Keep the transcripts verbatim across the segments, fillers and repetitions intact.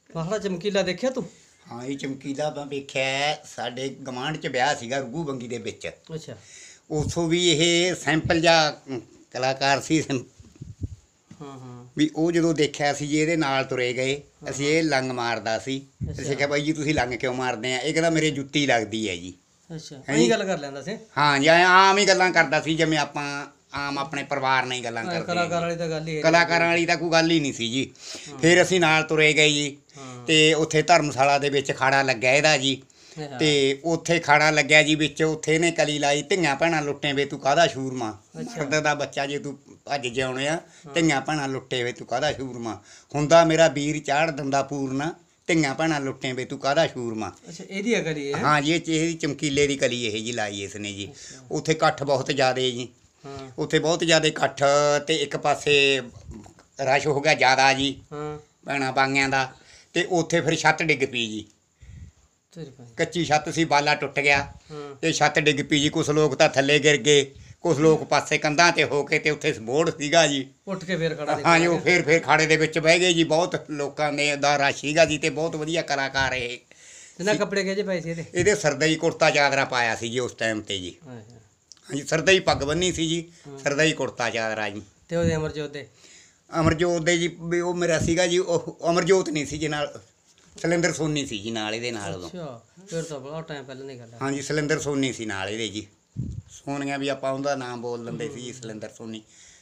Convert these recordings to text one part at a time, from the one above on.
ਮਾਹੜਾ ਚਮਕੀਲਾ ਦੇਖਿਆ ਤੂੰ? ਹਾਂ ਇਹ ਚਮਕੀਲਾ ਮੈਂ ਵੇਖਿਆ ਸਾਡੇ ਗਵਾਂਢ 'ਚ ਵਿਆਹ ਸੀਗਾ ਰਘੂ ਬੰਗੀ ਦੇ ਵਿੱਚ। ਅੱਛਾ। ਉੱਥੋਂ ਵੀ ਇਹ ਸੈਂਪਲ ਜਾਂ ਕਲਾਕਾਰ ਸੀ। ਹਾਂ ਹਾਂ ਵੀ ਉਹ ਜਦੋਂ ਦੇਖਿਆ ਸੀ ਜੀ ਇਹਦੇ ਨਾਲ ਤੁਰੇ ਗਏ, ਅਸੀਂ ਇਹ ਲੰਗ ਮਾਰਦਾ ਸੀ। ਅਸੀਂ ਕਿਹਾ ਬਾਈ ਜੀ ਤੁਸੀਂ ਲੰਗ ਕਿਉਂ ਮਾਰਦੇ ਆ? ਇਹ ਕਹਿੰਦਾ ਮੇਰੇ ਜੁੱਤੀ ਲੱਗਦੀ ਹੈ ਜੀ। ਅੱਛਾ ਐਂ ਗੱਲ ਕਰ ਲੈਂਦਾ ਸੀ। ਹਾਂ ਜੀ ਆਮ ਹੀ ਗੱਲਾਂ ਕਰਦਾ ਸੀ ਜਿਵੇਂ ਆਪਾਂ ਆਮ ਆਪਣੇ ਪਰਿਵਾਰ ਨਾਲ ਹੀ ਗੱਲਾਂ ਕਰਦੇ। ਕਲਾਕਾਰ ਵਾਲੀ ਤਾਂ ਗੱਲ ਹੀ ਕਲਾਕਾਰਾਂ ਵਾਲੀ ਤਾਂ ਕੋਈ ਗੱਲ ਹੀ ਨਹੀਂ ਸੀ ਜੀ। ਫਿਰ ਅਸੀਂ ਨਾਲ ਤੁਰੇ ਗਏ ਜੀ ਤੇ ਉੱਥੇ ਧਰਮਸ਼ਾਲਾ ਦੇ ਵਿੱਚ ਖਾੜਾ ਲੱਗਿਆ ਇਹਦਾ ਜੀ। ਤੇ ਉੱਥੇ ਖਾੜਾ ਲੱਗਿਆ ਜੀ ਵਿੱਚ, ਉੱਥੇ ਇਹਨੇ ਕਲੀ ਲਾਈ ਧੀਆਂ ਭੈਣਾਂ ਲੁੱਟੇ ਵੇ ਤੂੰ ਕਾਹਦਾ ਸ਼ੂਰਮਾ, ਮਰਦ ਦਾ ਬੱਚਾ ਜੇ ਤੂੰ ਭੱਜ ਜਿਉਣੇ ਆ, ਧੀਆਂ ਭੈਣਾਂ ਲੁੱਟੇ ਵੇ ਤੂੰ ਕਾਹਦਾ ਸ਼ੂਰਮਾ, ਹੁੰਦਾ ਮੇਰਾ ਵੀਰ ਚਾੜ ਦਿੰਦਾ ਪੂਰਨਾ, ਧੀਆਂ ਭੈਣਾਂ ਲੁੱਟੇ ਵੇ ਤੂੰ ਕਾਹਦਾ ਸ਼ੂਰਮਾ। ਅੱਛਾ ਇਹਦੀ ਹੈ ਕਲੀ? ਹਾਂ ਜੀ ਇਹ ਇਹਦੀ ਚਮਕੀਲੇ ਦੀ ਕਲੀ ਇਹ ਜੀ ਲਾਈ ਇਸਨੇ ਜੀ। ਉੱਥੇ ਇਕੱਠ ਬਹੁਤ ਜ਼ਿਆਦਾ ਜੀ, ਉੱਥੇ ਬਹੁਤ ਜ਼ਿਆਦਾ ਇਕੱਠ ਤੇ ਇੱਕ ਪਾਸੇ ਰਸ਼ ਹੋ ਗਿਆ ਜ਼ਿਆਦਾ ਜੀ ਭੈਣਾਂ ਬਾਂਗਿਆਂ ਦਾ। ਤੇ ਉੱਥੇ ਫਿਰ ਛੱਤ ਡਿੱਗ ਪਈ ਜੀ, ਕੱਚੀ ਛੱਤ ਸੀ, ਬਾਲਾ ਟੁੱਟ ਗਿਆ ਤੇ ਛੱਤ ਡਿੱਗ ਪਈ ਜੀ। ਕੁਛ ਲੋਕ ਤਾਂ ਥੱਲੇ ਗਿਰ ਗਏ, ਕੁਛ ਲੋਕ ਪਾਸੇ ਕੰਧਾਂ ਤੇ ਹੋ ਕੇ, ਤੇ ਉੱਥੇ ਬੋਰਡ ਸੀਗਾ ਜੀ, ਉੱਠ ਕੇ ਫੇਰ ਖੜਾ। ਹਾਂ ਜੀ ਉਹ ਫੇਰ ਫੇਰ ਖਾੜੇ ਦੇ ਵਿੱਚ ਬਹਿ ਗਏ ਜੀ। ਬਹੁਤ ਲੋਕਾਂ ਨੇ ਦਾ ਰਸ਼ ਸੀਗਾ ਜੀ ਤੇ ਬਹੁਤ ਵਧੀਆ ਕਲਾਕਾਰ ਇਹ। ਇਹਨਾਂ ਕੱਪੜੇ ਕਿਹਦੇ ਪਏ ਸੀ ਇਹਦੇ? ਇਹਦੇ ਸਰਦਾਈ ਕੁੜਤਾ ਚਾਦਰਾ ਪਾਇਆ ਸੀ ਜੀ ਉਸ ਟਾਈਮ ਤੇ ਜੀ। ਹਾਂਜੀ ਸਰਦਾਈ ਪੱਗ ਬੰਨੀ ਸੀ ਜੀ, ਸਰਦਾਈ ਕੁੜਤਾ ਚਾਦਰਾ ਜੀ। ਤੇ ਉਹਦੇ ਅਮਰਜੋਤ ਦੇ? ਅਮਰਜੋਤ ਦੇ ਜੀ ਵੀ ਉਹ ਮੇਰਾ ਸੀਗਾ ਜੀ, ਉਹ ਅਮਰਜੋਤ ਨਹੀਂ ਸੀ ਜੀ ਨਾਲ, ਸਲਿੰਦਰ ਸੋਨੀ ਸੀ ਜੀ ਨਾਲ ਇਹਦੇ ਨਾਲ ਉਦੋਂ। ਅੱਛਾ ਫਿਰ ਤਾਂ ਬੜਾ ਟਾਈਮ ਪਹਿਲਾਂ ਦੀ ਗੱਲ ਹੈ। ਹਾਂਜੀ ਸਲਿੰਦਰ ਸੋਨੀ ਸੀ ਨਾਲ ਇਹਦੇ ਜੀ। ਸੋਨੀਆ ਵੀ ਆਪਾਂ ਉਹਦਾ ਨਾਮ ਬੋਲ ਲੈਂਦੇ ਸੀ ਜੀ, ਸਲਿੰਦਰ ਸੋਨੀ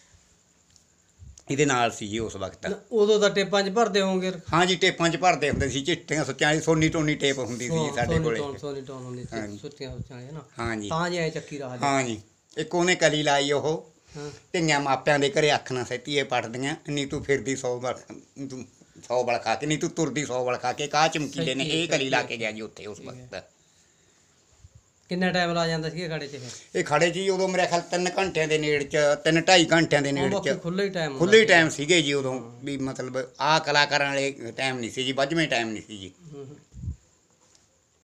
ਇਹਦੇ ਨਾਲ ਸੀ ਜੀ ਉਸ ਵਕਤ। ਉਦੋਂ ਤਾਂ ਟੇਪਾਂ 'ਚ ਭਰਦੇ ਹੋਵੋਗੇ? ਹਾਂ ਜੀ ਟੇਪਾਂ 'ਚ ਭਰਦੇ ਹੁੰਦੇ ਸੀ, ਚਿੱਟੀਆਂ ਸੁੱਚਾਂ ਵਾਲੀ ਸੋਨੀ ਟੋਨੀ ਟੇਪ ਹੁੰਦੀ ਸੀ ਸਾਡੇ ਕੋਲੇ। ਸੋਨੀ ਟੋਨ ਹੁੰਦੀ ਸੀ, ਸੁੱਚੀਆਂ ਸੁੱਚਾਂ ਵਾਲੀ ਨਾ। ਹਾਂ ਜੀ ਤਾਂ ਜੀ ਐ ਚੱਕੀ ਰਹਾ। ਹਾਂ ਜੀ ਇੱਕ ਉਹਨੇ ਕਲੀ ਲਾਈ, ਉਹ ਧੀਆਂ ਮਾਪਿਆਂ ਦੇ ਘਰੇ ਅੱਖ ਨਾ ਸੈਤੀਏ ਪੱਟਦੀਆਂ, ਨਹੀਂ ਤੂੰ ਫਿਰਦੀ ਸੌ ਬਲ ਤੂੰ ਸੌ ਬਲ ਖਾ ਕੇ, ਨਹੀਂ ਤੂੰ ਤੁਰਦੀ ਸੌ ਬਲ ਖਾ ਕੇ। ਕਾਹ ਚਮਕੀਲੇ ਨੇ ਇਹ ਕਲੀ ਲਾ ਕੇ ਗਿਆ ਜੀ ਉੱਥੇ ਉਸ ਵਕਤ। ਕਿੰਨਾ ਟਾਈਮ ਲਾ ਜਾਂਦਾ ਸੀ ਇਹ ਖਾੜੇ 'ਚ? ਇਹ ਖਾੜੇ 'ਚ ਉਦੋਂ ਮੇਰੇ ਖਿਆਲ ਤਿੰਨ ਘੰਟਿਆਂ ਦੇ ਨੇੜੇ 'ਚ, ਤਿੰਨ ਢਾਈ ਘੰਟਿਆਂ ਦੇ ਨੇੜੇ 'ਚ ਖੁੱਲ੍ਹਾ ਹੀ ਟਾਈਮ, ਖੁੱਲ੍ਹੇ ਹੀ ਟਾਈਮ ਸੀਗੇ ਜੀ ਉਦੋਂ ਵੀ। ਮਤਲਬ ਆਹ ਕਲਾਕਾਰਾਂ ਵਾਲੇ ਟਾਈਮ ਨਹੀਂ ਸੀ ਜੀ, ਵੱਜਵੇਂ ਟਾਈਮ ਨਹੀਂ ਸੀ ਜੀ।